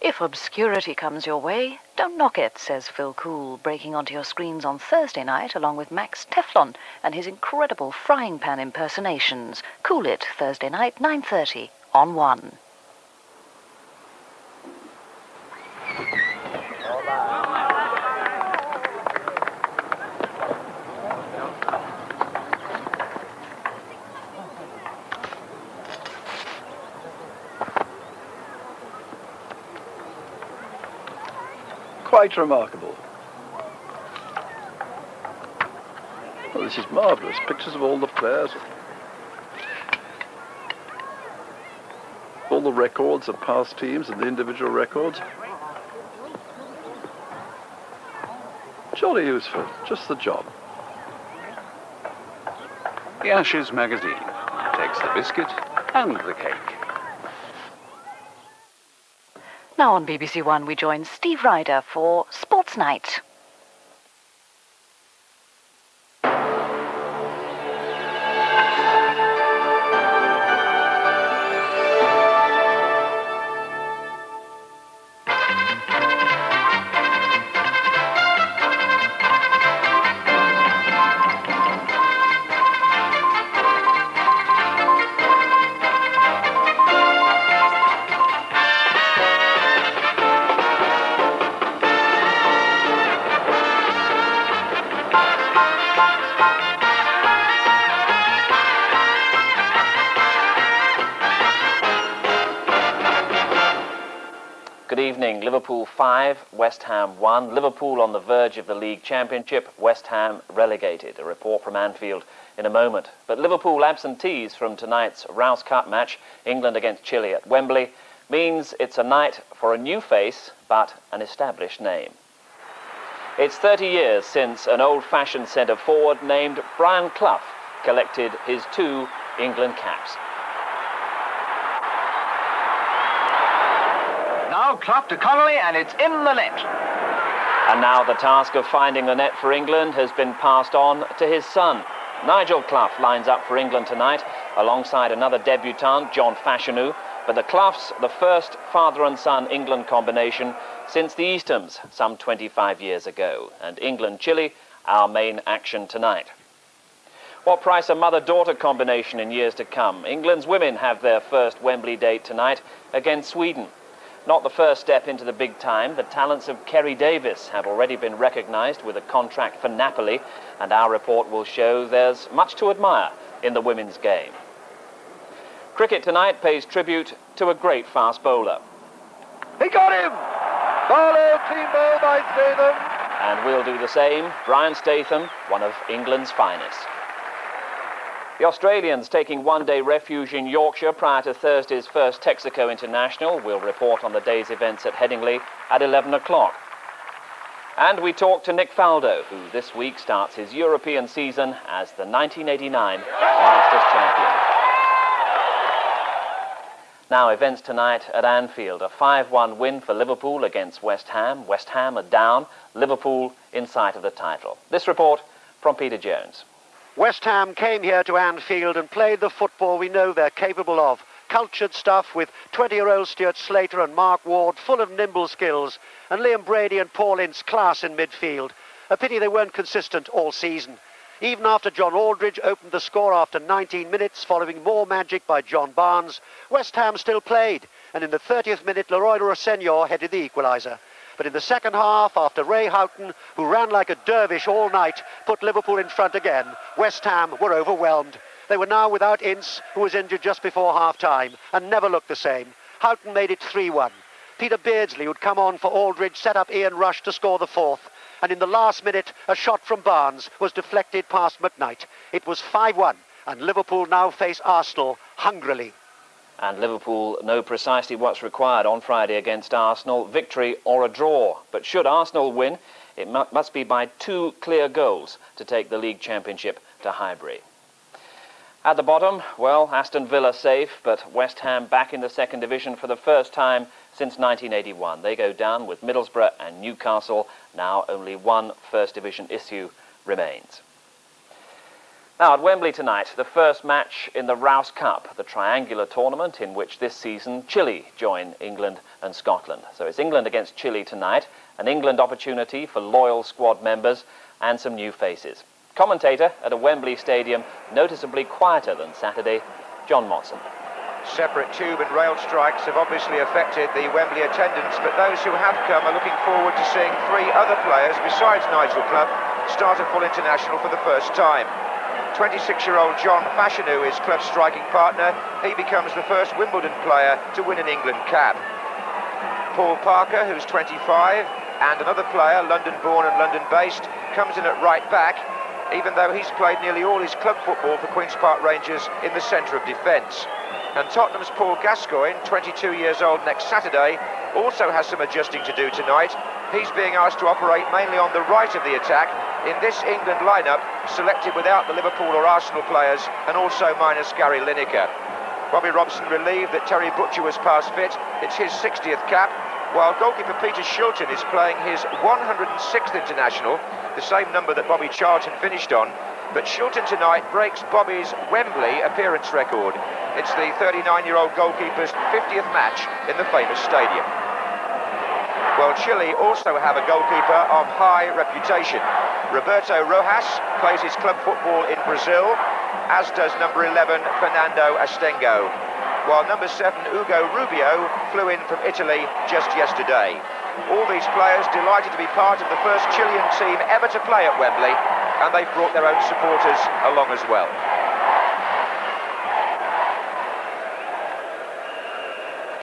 If obscurity comes your way, don't knock it, says Phil Cool, breaking onto your screens on Thursday night along with Max Teflon and his incredible frying pan impersonations. Cool It, Thursday night, 9:30 on 1. Quite remarkable. Well, this is marvellous. Pictures of all the players. All the records of past teams and the individual records. Jolly useful. Just the job. The Ashes magazine takes the biscuit and the cake. Now on BBC1 we join Steve Ryder for Sportsnight. Good evening. Liverpool 5, West Ham 1. Liverpool on the verge of the League Championship, West Ham relegated. A report from Anfield in a moment. But Liverpool absentees from tonight's Rouse Cup match, England against Chile at Wembley, means it's a night for a new face, but an established name. It's 30 years since an old-fashioned centre-forward named Brian Clough collected his 2 England caps. Now Clough to Connolly, and it's in the net. And now the task of finding the net for England has been passed on to his son. Nigel Clough lines up for England tonight alongside another debutant, John Fashanu. But the Cloughs, the first father and son England combination since the Eastoms some 25 years ago. And England-Chile, our main action tonight. What price a mother-daughter combination in years to come? England's women have their first Wembley date tonight against Sweden. Not the first step into the big time. The talents of Kerry Davis have already been recognised with a contract for Napoli, and our report will show there's much to admire in the women's game. Cricket tonight pays tribute to a great fast bowler. He got him! Barlow, clean ball by Statham. And we'll do the same. Brian Statham, one of England's finest. The Australians taking one-day refuge in Yorkshire prior to Thursday's first Texaco International. We'll report on the day's events at Headingley at 11 o'clock. And we talk to Nick Faldo, who this week starts his European season as the 1989 Masters champion. Now, events tonight at Anfield. A 5-1 win for Liverpool against West Ham. West Ham are down. Liverpool in sight of the title. This report from Peter Jones. West Ham came here to Anfield and played the football we know they're capable of. Cultured stuff with 20-year-old Stuart Slater and Mark Ward full of nimble skills, and Liam Brady and Paul Ince class in midfield. A pity they weren't consistent all season. Even after John Aldridge opened the score after 19 minutes following more magic by John Barnes, West Ham still played, and in the 30th minute Leroy Rosselló headed the equaliser. But in the second half, after Ray Houghton, who ran like a dervish all night, put Liverpool in front again, West Ham were overwhelmed. They were now without Ince, who was injured just before half-time, and never looked the same. Houghton made it 3-1. Peter Beardsley, who'd come on for Aldridge, set up Ian Rush to score the 4th. And in the last minute, a shot from Barnes was deflected past McKnight. It was 5-1, and Liverpool now face Arsenal hungrily. And Liverpool know precisely what's required on Friday against Arsenal, victory or a draw. But should Arsenal win, it must be by 2 clear goals to take the League Championship to Highbury. At the bottom, well, Aston Villa safe, but West Ham back in the second division for the first time since 1981. They go down with Middlesbrough and Newcastle. Now only one first division issue remains. Now at Wembley tonight, the first match in the Rouse Cup, the triangular tournament in which this season Chile join England and Scotland. So it's England against Chile tonight, an England opportunity for loyal squad members and some new faces. Commentator at a Wembley stadium noticeably quieter than Saturday, John Motson. Separate tube and rail strikes have obviously affected the Wembley attendance, but those who have come are looking forward to seeing 3 other players besides Nigel Clough start a full international for the first time. 26-year-old John Fashanu is Clough's striking partner. He becomes the first Wimbledon player to win an England cap. Paul Parker, who's 25, and another player, London-born and London-based, comes in at right back, even though he's played nearly all his club football for Queen's Park Rangers in the centre of defence. And Tottenham's Paul Gascoigne, 22 years old next Saturday, also has some adjusting to do tonight. He's being asked to operate mainly on the right of the attack in this England lineup, selected without the Liverpool or Arsenal players and also minus Gary Lineker. Bobby Robson relieved that Terry Butcher was past fit. It's his 60th cap, while goalkeeper Peter Shilton is playing his 106th international, the same number that Bobby Charlton finished on. But Shilton tonight breaks Bobby's Wembley appearance record. It's the 39-year-old goalkeeper's 50th match in the famous stadium. Well, Chile also have a goalkeeper of high reputation. Roberto Rojas plays his club football in Brazil, as does number 11, Fernando Astengo, while number 7, Hugo Rubio, flew in from Italy just yesterday. All these players delighted to be part of the first Chilean team ever to play at Wembley, and they've brought their own supporters along as well.